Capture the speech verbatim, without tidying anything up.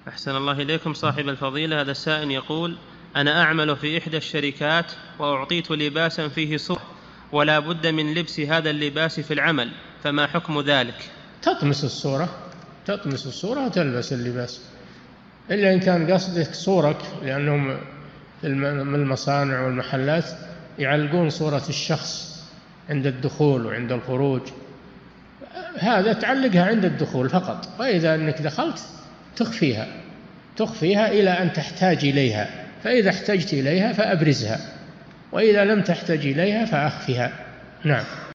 أحسن الله إليكم صاحب الفضيلة. هذا السائل يقول: أنا أعمل في إحدى الشركات وأعطيت لباسا فيه صورة ولا بد من لبس هذا اللباس في العمل، فما حكم ذلك؟ تطمس الصورة تطمس الصورة وتلبس اللباس، إلا إن كان قصدك صورك، لأنهم في المصانع والمحلات يعلقون صورة الشخص عند الدخول وعند الخروج، هذا تعلقها عند الدخول فقط، وإذا أنك دخلت تخفيها تخفيها إلى أن تحتاج إليها، فإذا احتجت إليها فأبرزها، وإذا لم تحتج إليها فأخفها. نعم.